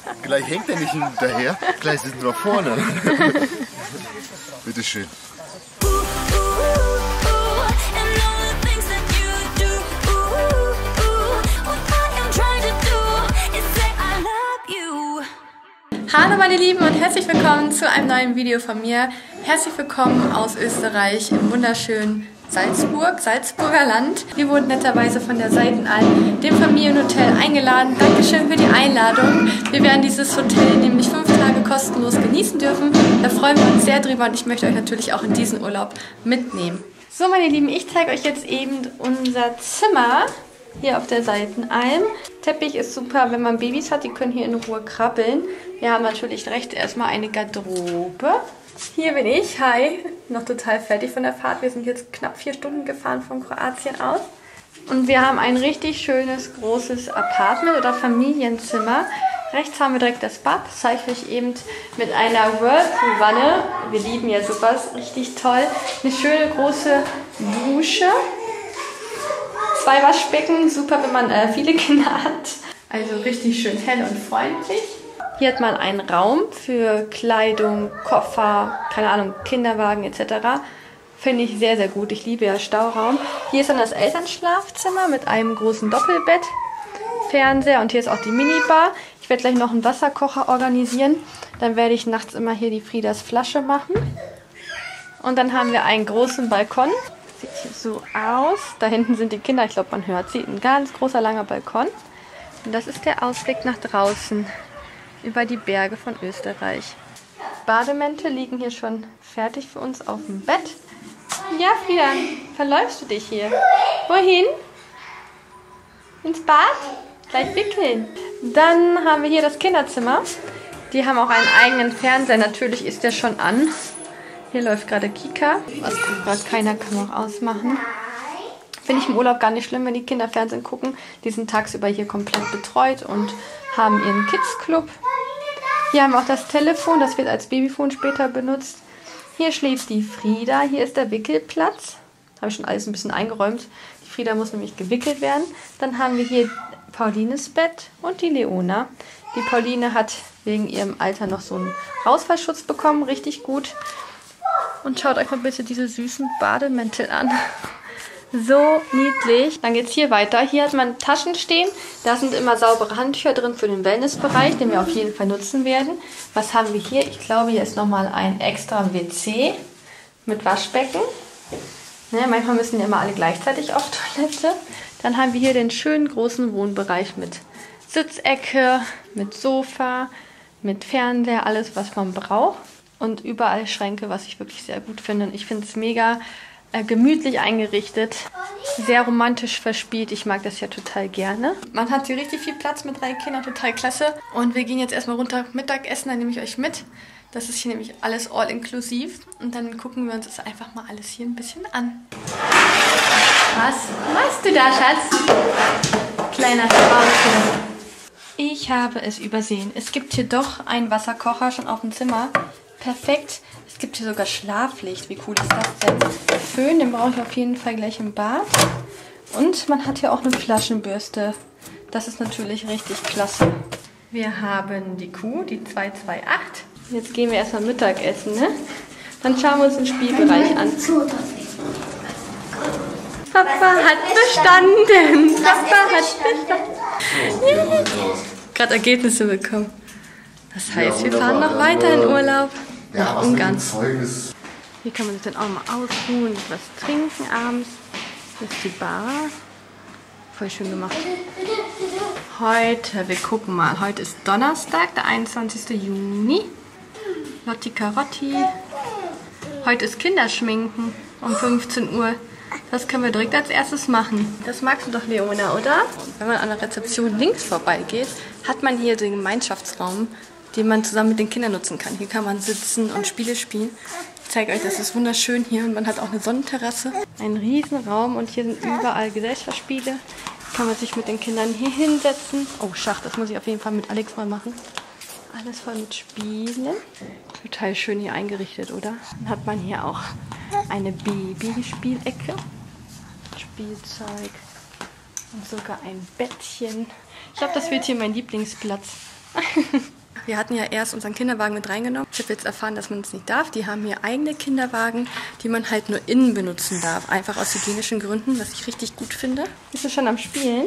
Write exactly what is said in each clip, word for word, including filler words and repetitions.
Gleich hängt er nicht hinterher, gleich sitzen wir vorne. Bitteschön. Hallo meine Lieben und herzlich willkommen zu einem neuen Video von mir. Herzlich willkommen aus Österreich im wunderschönen Salzburg, Salzburger Land. Wir wurden netterweise von der Seitenalm, dem Familienhotel, eingeladen. Dankeschön für die Einladung. Wir werden dieses Hotel nämlich fünf Tage kostenlos genießen dürfen. Da freuen wir uns sehr drüber und ich möchte euch natürlich auch in diesen Urlaub mitnehmen. So meine Lieben, ich zeige euch jetzt eben unser Zimmer hier auf der Seitenalm. Teppich ist super, wenn man Babys hat, die können hier in Ruhe krabbeln. Wir haben natürlich rechts erstmal eine Garderobe. Hier bin ich, hi, noch total fertig von der Fahrt. Wir sind jetzt knapp vier Stunden gefahren von Kroatien aus. Und wir haben ein richtig schönes, großes Apartment oder Familienzimmer. Rechts haben wir direkt das Bad, das zeige ich euch eben mit einer Whirlpool-Wanne. Wir lieben ja sowas, richtig toll. Eine schöne große Dusche. Zwei Waschbecken, super, wenn man äh, viele Kinder hat. Also richtig schön hell und freundlich. Hier hat man einen Raum für Kleidung, Koffer, keine Ahnung, Kinderwagen et cetera. Finde ich sehr, sehr gut. Ich liebe ja Stauraum. Hier ist dann das Elternschlafzimmer mit einem großen Doppelbett, Fernseher und hier ist auch die Minibar. Ich werde gleich noch einen Wasserkocher organisieren. Dann werde ich nachts immer hier die Friedas Flasche machen. Und dann haben wir einen großen Balkon. Sieht hier so aus. Da hinten sind die Kinder, ich glaube man hört sie. Ein ganz großer, langer Balkon. Und das ist der Ausblick nach draußen über die Berge von Österreich. Bademäntel liegen hier schon fertig für uns auf dem Bett. Ja, Frieda, verläufst du dich hier? Wohin? Ins Bad? Gleich wickeln. Dann haben wir hier das Kinderzimmer. Die haben auch einen eigenen Fernseher. Natürlich ist der schon an. Hier läuft gerade Kika. Was gerade keiner kann auch ausmachen. Finde ich im Urlaub gar nicht schlimm, wenn die Kinder Fernsehen gucken. Die sind tagsüber hier komplett betreut und haben ihren Kids-Club. Hier haben wir auch das Telefon, das wird als Babyphone später benutzt. Hier schläft die Frieda, hier ist der Wickelplatz. Habe ich schon alles ein bisschen eingeräumt. Die Frieda muss nämlich gewickelt werden. Dann haben wir hier Paulines Bett und die Leona. Die Pauline hat wegen ihrem Alter noch so einen Rausfallschutz bekommen, richtig gut. Und schaut euch mal bitte diese süßen Bademäntel an. So niedlich. Dann geht es hier weiter. Hier hat man Taschen stehen. Da sind immer saubere Handtücher drin für den Wellnessbereich, den wir auf jeden Fall nutzen werden. Was haben wir hier? Ich glaube, hier ist nochmal ein extra W C mit Waschbecken. Ne, manchmal müssen ja immer alle gleichzeitig auf Toilette. Dann haben wir hier den schönen großen Wohnbereich mit Sitzecke, mit Sofa, mit Fernseher, alles was man braucht. Und überall Schränke, was ich wirklich sehr gut finde. Ich finde es mega äh, gemütlich eingerichtet, sehr romantisch verspielt. Ich mag das ja total gerne. Man hat hier richtig viel Platz mit drei Kindern, total klasse. Und wir gehen jetzt erstmal runter Mittagessen, dann nehme ich euch mit. Das ist hier nämlich alles all inklusiv. Und dann gucken wir uns das einfach mal alles hier ein bisschen an. Was machst du da, Schatz? Kleiner Strauß. Ich habe es übersehen. Es gibt hier doch einen Wasserkocher schon auf dem Zimmer. Perfekt. Es gibt hier sogar Schlaflicht. Wie cool ist das denn? Föhn, den brauche ich auf jeden Fall gleich im Bad. Und man hat hier auch eine Flaschenbürste. Das ist natürlich richtig klasse. Wir haben die Kuh, die zwei zwei acht. Jetzt gehen wir erstmal Mittagessen, ne? Dann schauen wir uns den Spielbereich an. Papa hat bestanden. Papa hat bestanden. Gerade Ergebnisse bekommen. Das heißt, wir fahren noch weiter in Urlaub. Ja, nach was Ungarn. mit dem Zeug ist. Hier kann man sich dann auch mal ausruhen, was trinken abends. Hier ist die Bar. Voll schön gemacht. Heute, wir gucken mal. Heute ist Donnerstag, der einundzwanzigste Juni. Lotti Carotti. Heute ist Kinderschminken um fünfzehn Uhr. Das können wir direkt als erstes machen. Das magst du doch, Leona, oder? Wenn man an der Rezeption links vorbeigeht, hat man hier den Gemeinschaftsraum, den man zusammen mit den Kindern nutzen kann. Hier kann man sitzen und Spiele spielen. Ich zeige euch, das ist wunderschön hier und man hat auch eine Sonnenterrasse. Ein Riesenraum und hier sind überall Gesellschaftsspiele. Kann man sich mit den Kindern hier hinsetzen. Oh, Schach, das muss ich auf jeden Fall mit Alex mal machen. Alles voll mit Spielen. Total schön hier eingerichtet, oder? Dann hat man hier auch eine Babyspielecke. Spielzeug und sogar ein Bettchen. Ich glaube, das wird hier mein Lieblingsplatz. Wir hatten ja erst unseren Kinderwagen mit reingenommen. Ich habe jetzt erfahren, dass man es nicht darf. Die haben hier eigene Kinderwagen, die man halt nur innen benutzen darf. Einfach aus hygienischen Gründen, was ich richtig gut finde. Bist du schon am Spielen?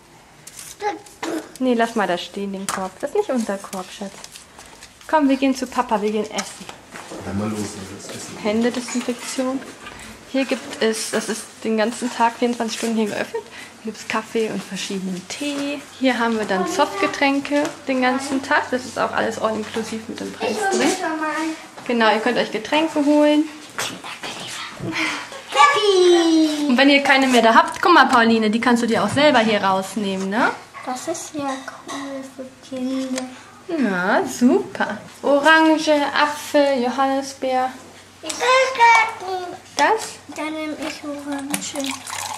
Nee, lass mal da stehen, den Korb. Das ist nicht unser Korb, Schatz. Komm, wir gehen zu Papa, wir gehen essen. Einmal los, das Essen. Händedesinfektion. Hier gibt es, das ist den ganzen Tag, vierundzwanzig Stunden hier geöffnet. Hier gibt es Kaffee und verschiedenen Tee. Hier haben wir dann Softgetränke den ganzen Tag. Das ist auch alles all inklusiv mit dem Preis drin. Genau, ihr könnt euch Getränke holen. Und wenn ihr keine mehr da habt, guck mal Pauline, die kannst du dir auch selber hier rausnehmen, ne? Das ist ja cool für Kinder. Ja, super. Orange, Apfel, Johannisbeer. Ich will Das? Dann nehme ich Orange.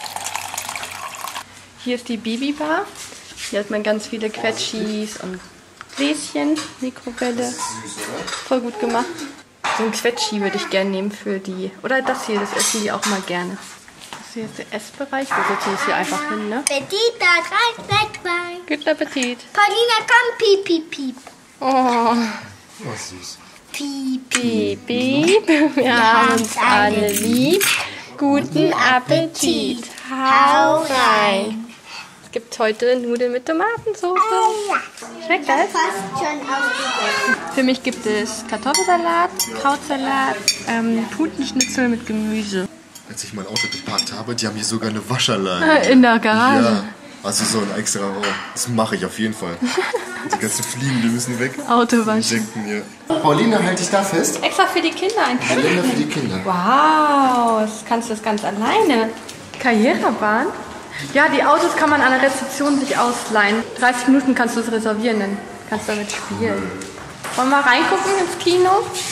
Hier ist die Bibi-Bar. Hier hat man ganz viele Quetschis und Gläschen, Mikrowelle. Süß, oder? Voll gut gemacht. So ein Quetschi würde ich gerne nehmen für die. Oder das hier, das essen die auch mal gerne. Das hier ist der Essbereich. Wir setzen uns hier einfach hin, ne? Petita, drei, drei, drei. Guten Appetit. Paulina, komm, piep, piep, piep. Oh, Oh, süß. Piep, piep, piep. Wir haben uns alle lieb. Guten Appetit. Hau rein. Es gibt heute Nudeln mit Tomatensauce. Schmeckt das? fast schon aufgegessen. Für mich gibt es Kartoffelsalat, Krautsalat, ähm, Putenschnitzel mit Gemüse. Als ich mein Auto geparkt habe, die haben hier sogar eine Waschanlage. In der Garage. Ja, also so ein extra Raum. Das mache ich auf jeden Fall. Die ganzen Fliegen, die müssen weg. Autowaschen. Insekten hier. Pauline, halt dich da fest. Extra für die Kinder ein Kalender für die Kinder. Wow, das kannst du das ganz alleine. Karrierebahn? Ja, die Autos kann man an der Rezeption sich ausleihen. dreißig Minuten kannst du es reservieren, dann kannst du damit spielen. Wollen wir reingucken ins Kino?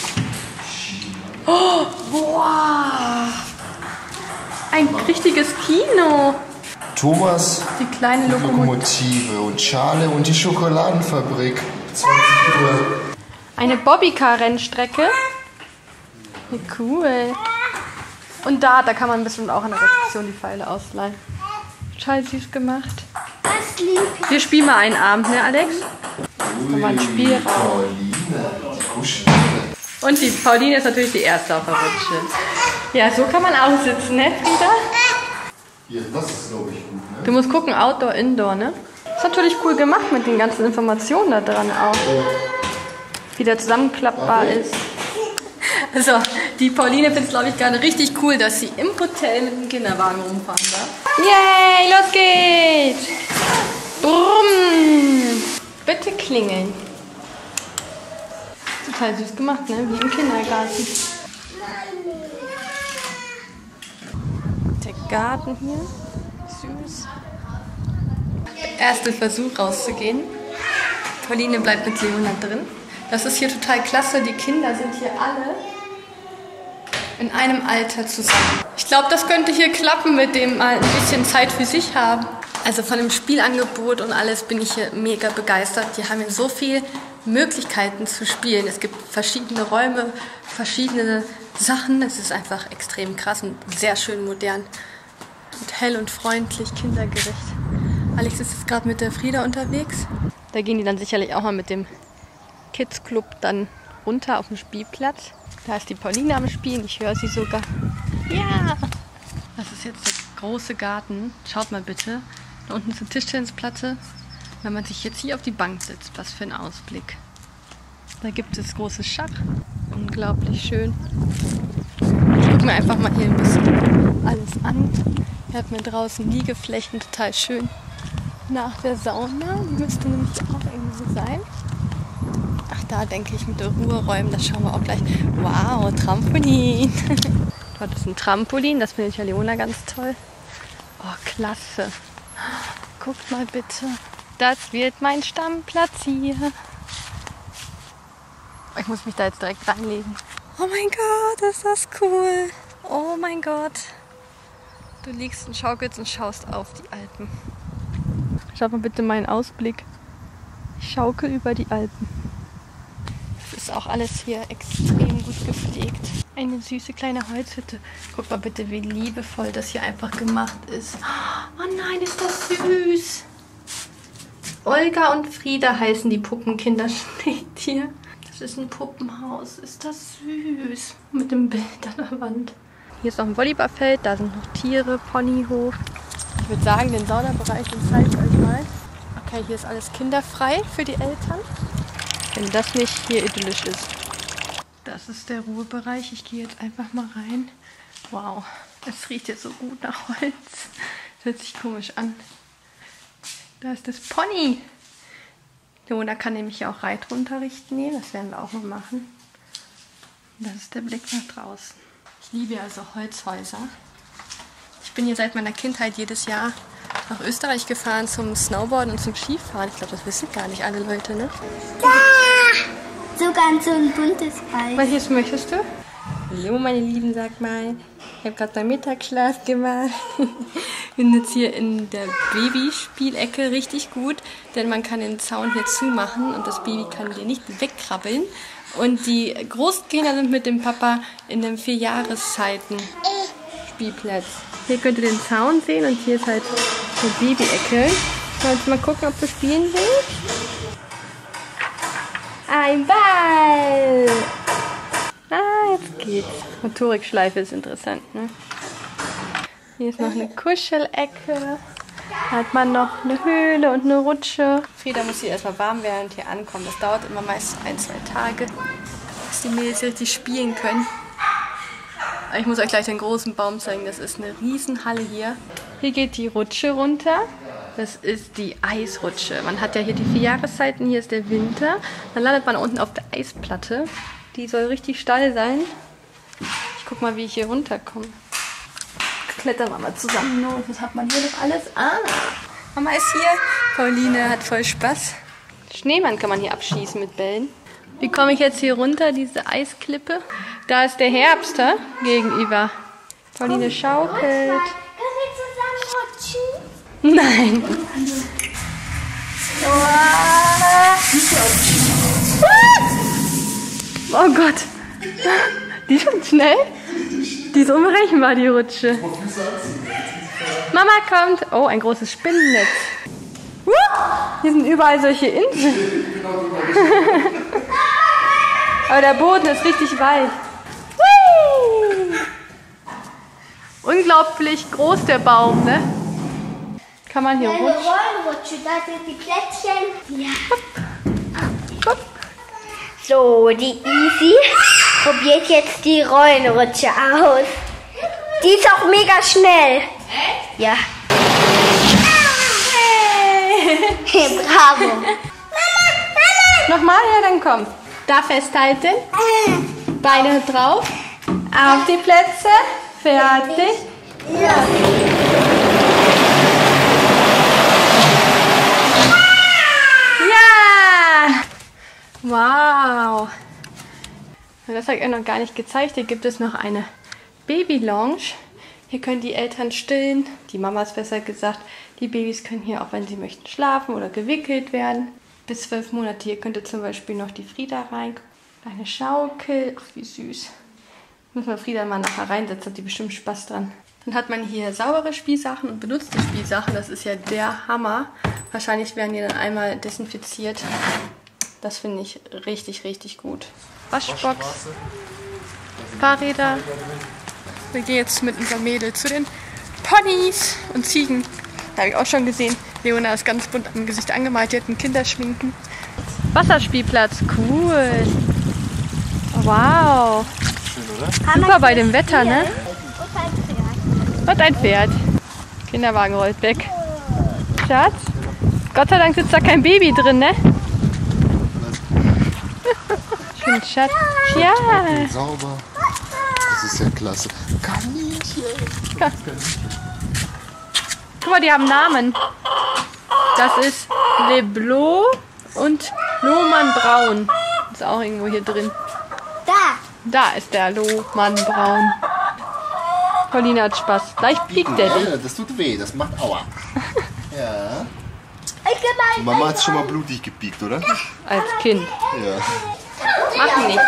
Oh, wow. Ein richtiges Kino. Thomas, Die kleine die Lokomotive. Lokomotive und Charlie und die Schokoladenfabrik. zwanzig Uhr. Eine Bobbycar-Rennstrecke. Wie cool. Und da, da kann man bestimmt auch an der Rezeption die Pfeile ausleihen. Total süß gemacht. Das lieb ich. Wir spielen mal einen Abend, ne Alex? Nochmal ein Spielraum. Pauline, die kuschelt. Und die Pauline ist natürlich die erste auf der Rutsche. Ja, so kann man auch sitzen, ne Frieda? Hier, das ist, glaube ich, gut, ne? Du musst gucken, Outdoor, Indoor, ne? Ist natürlich cool gemacht mit den ganzen Informationen da dran auch. Wie der zusammenklappbar ist. Also, die Pauline findet es, glaube ich, gerade richtig cool, dass sie im Hotel mit dem Kinderwagen rumfahren darf. Yay, los geht's! Brumm! Bitte klingeln. Total süß gemacht, ne? Wie im Kindergarten. Der Garten hier. Süß. Erster Versuch rauszugehen. Pauline bleibt mit Leona drin. Das ist hier total klasse. Die Kinder sind hier alle in einem Alter zusammen. Ich glaube, das könnte hier klappen, mit dem mal ein bisschen Zeit für sich haben. Also von dem Spielangebot und alles bin ich hier mega begeistert. Die haben hier so viele Möglichkeiten zu spielen. Es gibt verschiedene Räume, verschiedene Sachen. Es ist einfach extrem krass und sehr schön modern. Und hell und freundlich, kindergerecht. Alex ist jetzt gerade mit der Frieda unterwegs. Da gehen die dann sicherlich auch mal mit dem Kids Club dann runter auf den Spielplatz. Da ist die Pauline am Spielen, ich höre sie sogar. Ja! Das ist jetzt der große Garten. Schaut mal bitte. Da unten ist eine Tischtennisplatte. Wenn man sich jetzt hier auf die Bank setzt, was für ein Ausblick. Da gibt es großes Schach. Unglaublich schön. Ich gucke mir einfach mal hier ein bisschen alles an. Hier hat man draußen Liegeflächen, total schön. Nach der Sauna, die müsste nämlich auch irgendwo sein. Ach, da denke ich mit den Ruheräumen, das schauen wir auch gleich. Wow, Trampolin. Dort ist ein Trampolin, das finde ich ja Leona ganz toll. Oh, klasse. Guckt mal bitte. Das wird mein Stammplatz hier. Ich muss mich da jetzt direkt reinlegen. Oh mein Gott, ist das cool. Oh mein Gott. Du liegst und schaukelst und schaust auf die Alpen. Schaut mal bitte meinen Ausblick. Ich schaukel über die Alpen. Das ist auch alles hier extrem gut gepflegt. Eine süße kleine Holzhütte. Guck mal bitte, wie liebevoll das hier einfach gemacht ist. Oh nein, ist das süß. Olga und Frieda heißen die Puppenkinder, steht hier. Das ist ein Puppenhaus. Ist das süß. Mit dem Bild an der Wand. Hier ist noch ein Volleyballfeld, da sind noch Tiere, Ponyhof. Ich würde sagen, den Saunabereich, den zeige ich euch mal. Okay, hier ist alles kinderfrei für die Eltern. Wenn das nicht hier idyllisch ist. Das ist der Ruhebereich. Ich gehe jetzt einfach mal rein. Wow, es riecht jetzt so gut nach Holz. Das hört sich komisch an. Da ist das Pony. Leona kann nämlich ja auch Reitunterricht nehmen. Das werden wir auch noch machen. Das ist der Blick nach draußen. Ich liebe also Holzhäuser. Ich bin hier seit meiner Kindheit jedes Jahr nach Österreich gefahren zum Snowboarden und zum Skifahren. Ich glaube, das wissen gar nicht alle Leute, ne? Ja! Sogar so ein buntes Eis. Was möchtest du? Hallo meine Lieben, sag mal. Ich habe gerade meinen Mittagsschlaf gemacht. Ich bin jetzt hier in der Babyspielecke richtig gut, denn man kann den Zaun hier zumachen und das Baby kann hier nicht wegkrabbeln. Und die großen Kinder sind mit dem Papa in dem Vier-Jahreszeiten-Spielplatz. Hier könnt ihr den Zaun sehen und hier ist halt die Babyecke. Wollt ihr mal gucken, ob du spielen willst? Ein Ball! Ah, jetzt geht's. Motorikschleife ist interessant, ne? Hier ist noch eine Kuschelecke. Da hat man noch eine Höhle und eine Rutsche. Frieda muss hier erstmal warm werden und hier ankommen. Das dauert immer meist ein, zwei Tage, bis die Mädels hier richtig spielen können. Aber ich muss euch gleich den großen Baum zeigen. Das ist eine Riesenhalle hier. Hier geht die Rutsche runter. Das ist die Eisrutsche. Man hat ja hier die vier Jahreszeiten. Hier ist der Winter. Dann landet man unten auf der Eisplatte. Die soll richtig steil sein. Ich guck mal, wie ich hier runterkomme. Klettern wir mal zusammen. No, was hat man hier noch alles? Ah, Mama ist hier. Pauline hat voll Spaß. Schneemann kann man hier abschießen mit Bällen. Wie komme ich jetzt hier runter, diese Eisklippe? Da ist der Herbst, hä? Gegenüber. Pauline schaukelt. Können wir zusammen rutschen? Nein. Oh Gott. Die ist schon schnell. Die ist unberechenbar, die Rutsche. Mama kommt. Oh, ein großes Spinnennetz. Hier sind überall solche Inseln. Aber der Boden ist richtig weich. Unglaublich groß der Baum, ne? Kann man hier Eine rutschen. Rollenrutsche, da sind die Plättchen. Ja. Hopp. So, die Easy probiert jetzt die Rollenrutsche aus. Die ist auch mega schnell. Echt? Ja. Hey. Bravo. Mama, Mama. Nochmal, ja, dann komm. Da festhalten. Beine drauf. Auf die Plätze. Fertig. Ja. Ja! Wow. Das habe ich euch noch gar nicht gezeigt. Hier gibt es noch eine Baby-Lounge. Hier können die Eltern stillen. Die Mamas besser gesagt. Die Babys können hier auch, wenn sie möchten, schlafen oder gewickelt werden. Bis zwölf Monate. Hier könnte zum Beispiel noch die Frieda rein. Eine Schaukel. Ach, wie süß. Müssen wir Frieda mal nachher reinsetzen. Hat die bestimmt Spaß dran. Dann hat man hier saubere Spielsachen und benutzte Spielsachen. Das ist ja der Hammer. Wahrscheinlich werden die dann einmal desinfiziert. Das finde ich richtig, richtig gut. Waschbox, Fahrräder. Wir gehen jetzt mit unserem Mädel zu den Ponys und Ziegen. Da habe ich auch schon gesehen. Leona ist ganz bunt am Gesicht angemalt. Die hat einen Kinderschminken. Wasserspielplatz, cool. Wow. Schön, oder? Super bei dem Wetter, ne? Und ein Pferd. Und ein Pferd. Kinderwagen rollt weg. Schatz? Gott sei Dank sitzt da kein Baby drin, ne? Schön, Schatz. Ja. Sauber. Das ist ja klasse. Kaninchen. Guck mal, die haben Namen. Das ist Leblo und Lohmann Braun. Ist auch irgendwo hier drin. Da. Da ist der Lohmann Braun. Pauline hat Spaß. Gleich piekt der dich. Ja, das tut weh, das macht Aua. Ja. Ich geh mal. Die Mama hat sich schon mal blutig gepiekt, oder? Als Kind. Ja. Machen nicht.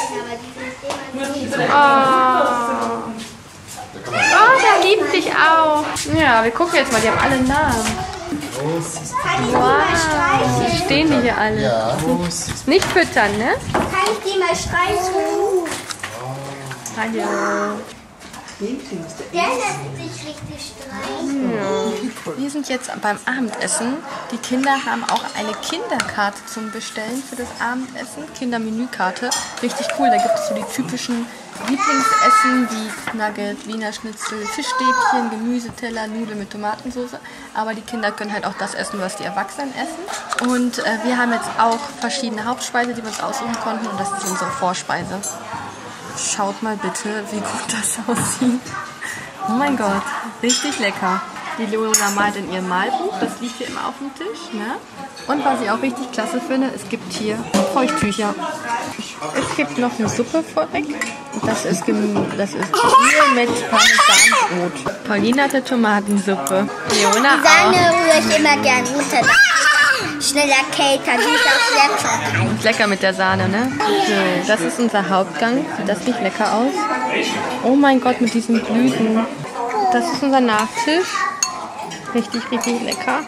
Oh. Oh, der liebt dich auch. Ja, wir gucken jetzt mal, die haben alle Namen. Kann ich die mal streicheln? Stehen die hier alle? Ja. Nicht füttern, ne? Kann ich die mal streicheln? Hallo. Der lässt sich richtig streicheln. Wir sind jetzt beim Abendessen. Die Kinder haben auch eine Kinderkarte zum Bestellen für das Abendessen. Kindermenükarte. Richtig cool. Da gibt es so die typischen Lieblingsessen wie Nugget, Wiener Schnitzel, Fischstäbchen, Gemüseteller, Nudeln mit Tomatensauce. Aber die Kinder können halt auch das essen, was die Erwachsenen essen. Und äh, wir haben jetzt auch verschiedene Hauptspeise, die wir uns aussuchen konnten. Und das ist unsere Vorspeise. Schaut mal bitte, wie gut das aussieht. Oh mein Gott, richtig lecker. Die Leona malt in ihrem Malbuch, das liegt hier immer auf dem Tisch. Ne? Und was ich auch richtig klasse finde, es gibt hier Feuchttücher. Es gibt noch eine Suppe vorweg. Das ist, das ist Gemüse mit Parmesanbrot. Pauline hatte Tomatensuppe. Leona Die Sahne auch. rühre ich immer gern unter. Schneller Cater, die ist auch lecker. Ist lecker mit der Sahne, ne? So, das ist unser Hauptgang. Sieht das nicht lecker aus? Oh mein Gott, mit diesen Blüten. Das ist unser Nachtisch. Richtig, richtig lecker.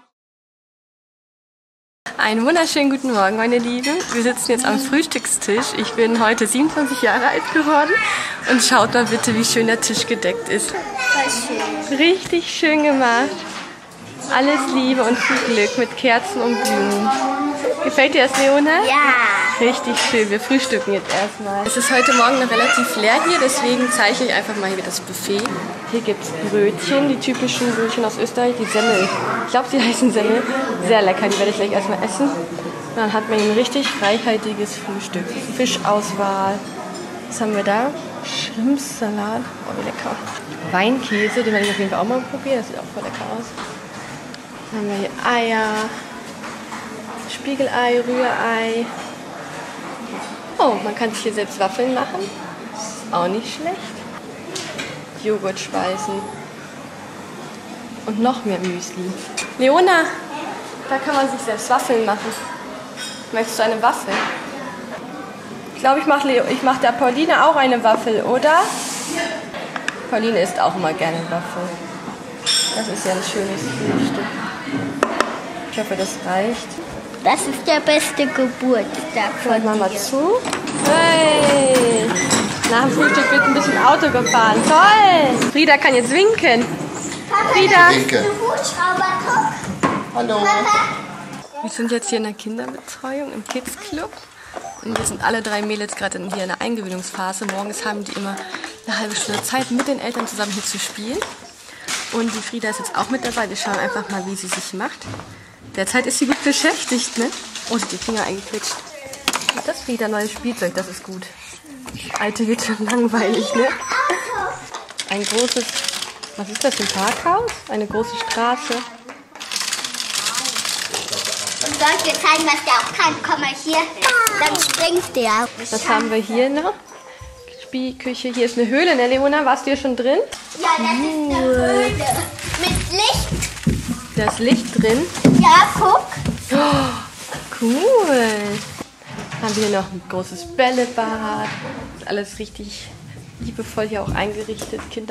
Einen wunderschönen guten Morgen, meine Lieben. Wir sitzen jetzt am Frühstückstisch. Ich bin heute siebenundzwanzig Jahre alt geworden. Und schaut mal bitte, wie schön der Tisch gedeckt ist. Voll schön. Richtig schön gemacht. Alles Liebe und viel Glück mit Kerzen und Blumen. Gefällt dir das, Leona? Ja. Richtig schön. Wir frühstücken jetzt erstmal. Es ist heute Morgen noch relativ leer hier, deswegen zeige ich einfach mal hier das Buffet. Hier gibt es Brötchen, die typischen Brötchen aus Österreich, die Semmel. Ich glaube, sie heißen Semmel. Sehr lecker, die werde ich gleich erstmal essen. Und dann hat man ein richtig reichhaltiges Frühstück. Fischauswahl. Was haben wir da? Schrimpsalat. Oh, wie lecker. Weinkäse, den werde ich auf jeden Fall auch mal probieren. Das sieht auch voll lecker aus. Dann haben wir hier Eier. Spiegelei, Rührei. Oh, man kann sich hier selbst Waffeln machen. Ist auch nicht schlecht. Joghurtspeisen. Und noch mehr Müsli. Leona, da kann man sich selbst Waffeln machen. Möchtest du eine Waffel? Ich glaube, ich mache ich mach der Pauline auch eine Waffel, oder? Pauline isst auch immer gerne Waffel. Das ist ja ein schönes Frühstück. Ich hoffe, das reicht. Das ist der beste Geburtstag von Machen wir mal dir. zu. Hey! Nach dem Frühstück wird ein bisschen Auto gefahren. Toll! Frieda kann jetzt winken. Papa, Frieda! Winke. Hubschrauber, Hallo! Papa. Wir sind jetzt hier in der Kinderbetreuung im Kids Club. Und wir sind alle drei Mädels gerade hier in der Eingewöhnungsphase. Morgens haben die immer eine halbe Stunde Zeit, mit den Eltern zusammen hier zu spielen. Und die Frieda ist jetzt auch mit dabei. Wir schauen einfach mal, wie sie sich macht. Derzeit ist sie gut beschäftigt, ne? Oh, sie hat die Finger eingequetscht. Das ist wieder neues Spielzeug, das ist gut. Das alte wird schon langweilig, ne? Ein großes, was ist das, ein Parkhaus? Eine große Straße. Und soll ich dir zeigen, was der auch kann? Komm mal hier. Dann springt der. Was haben wir hier noch? Spielküche. Hier ist eine Höhle, ne, Leona? Warst du hier schon drin? Ja, das ist eine Höhle. Mit Licht. Da ist Licht drin. Ja, guck. Oh, cool. Haben wir hier noch ein großes Bällebad. Ist alles richtig liebevoll hier auch eingerichtet. Kinder.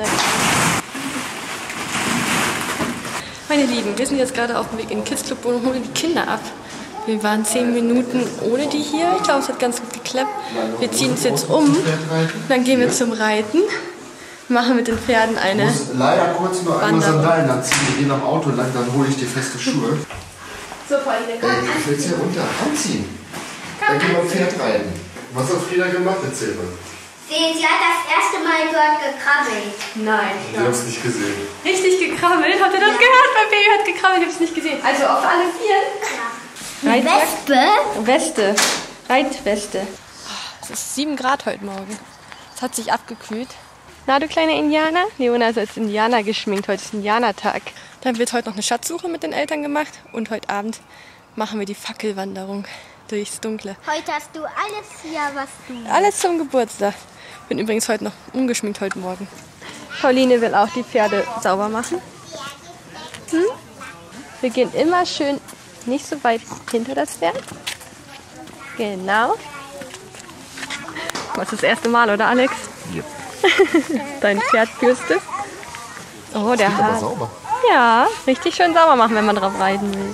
Meine Lieben, wir sind jetzt gerade auf dem Weg in den Kids Club und holen die Kinder ab. Wir waren zehn Minuten ohne die hier. Ich glaube, es hat ganz gut geklappt. Wir ziehen uns jetzt um. Dann gehen wir zum Reiten. Machen mit den Pferden eine. Ich muss leider kurz nur einmal Wanderung. Sandalen anziehen. Wir gehen am Auto lang, dann hole ich dir feste Schuhe. So, Pauline, komm. Ey, ich will es hier runter anziehen. Dann gehen wir auf Pferd reiten. Was hat Frieda gemacht? Erzähl mal. Sie, sie hat das erste Mal dort gekrabbelt. Nein. Ich hab's nicht gesehen. Richtig gekrabbelt. Habt ihr das gehört? Mein Baby hat gekrabbelt. Ich hab's nicht gesehen. Also auf alle vier. Eine Wespe? Weste. Reitweste. Es ist sieben Grad heute Morgen. Es hat sich abgekühlt. Na, du kleiner Indianer? Leona ist als Indianer geschminkt. Heute ist Indianertag. Dann wird heute noch eine Schatzsuche mit den Eltern gemacht. Und heute Abend machen wir die Fackelwanderung durchs Dunkle. Heute hast du alles hier, was du... Alles zum Geburtstag. Bin übrigens heute noch ungeschminkt heute Morgen. Pauline will auch die Pferde sauber machen. Hm? Wir gehen immer schön nicht so weit hinter das Pferd. Genau. Das ist das erste Mal, oder Alex? Ja. Dein Pferd führst du. Oh, der Aber Hahn. sauber. Ja, richtig schön sauber machen, wenn man drauf reiten will.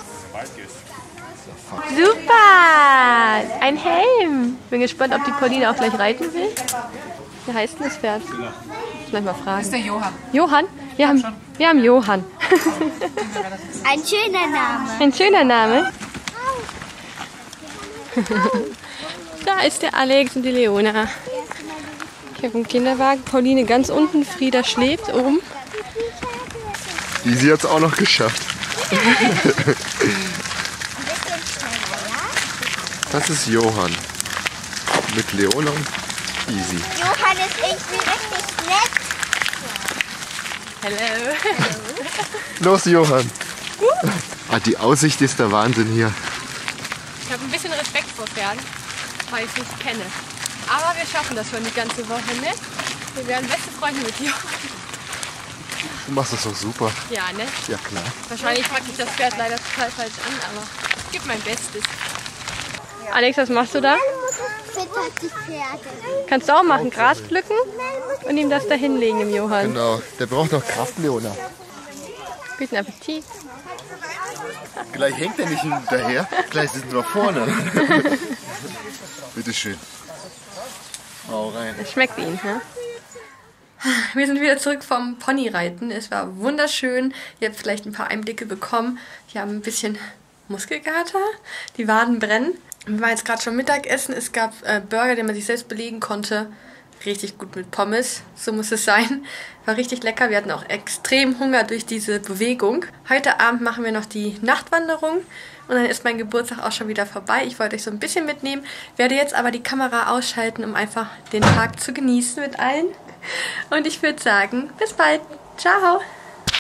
Super! Ein Helm! Bin gespannt, ob die Pauline auch gleich reiten will. Wie heißt denn das Pferd? Vielleicht mal fragen. Das ist der Johann. Johann? Wir haben, wir haben Johann. Ein schöner Name. Ein schöner Name. Da ist der Alex und die Leona. Ich habe einen Kinderwagen. Pauline ganz unten. Frieda schläft oben. Easy hat es auch noch geschafft. Das ist Johann. Mit Leona und Easy. Johann ist irgendwie richtig nett. Hallo. Los, Johann. Ah, die Aussicht ist der Wahnsinn hier. Ich habe ein bisschen Respekt vor Pferden, weil ich es nicht kenne. Aber wir schaffen das schon die ganze Woche, ne? Wir werden beste Freunde mit dir. Du machst das doch super. Ja, ne? Ja, klar. Wahrscheinlich packe ich das Pferd leider total falsch an, aber ich gebe mein Bestes. Alex, was machst du da? Füttert die Pferde. Kannst du auch machen, Gras pflücken und ihm das da hinlegen, dem Johann. Genau, der braucht noch Kraft, Leona. Guten Appetit. Gleich hängt er nicht hinterher, gleich sind wir vorne. Bitteschön. Hau rein. Es schmeckt ihn, ne? Wir sind wieder zurück vom Ponyreiten. Es war wunderschön. Ihr habt vielleicht ein paar Einblicke bekommen. Wir haben ein bisschen Muskelkater. Die Waden brennen. Wir waren jetzt gerade schon Mittagessen. Es gab äh, Burger, den man sich selbst belegen konnte. Richtig gut mit Pommes. So muss es sein. War richtig lecker. Wir hatten auch extrem Hunger durch diese Bewegung. Heute Abend machen wir noch die Nachtwanderung. Und dann ist mein Geburtstag auch schon wieder vorbei. Ich wollte euch so ein bisschen mitnehmen. Werde jetzt aber die Kamera ausschalten, um einfach den Tag zu genießen mit allen. Und ich würde sagen, bis bald. Ciao.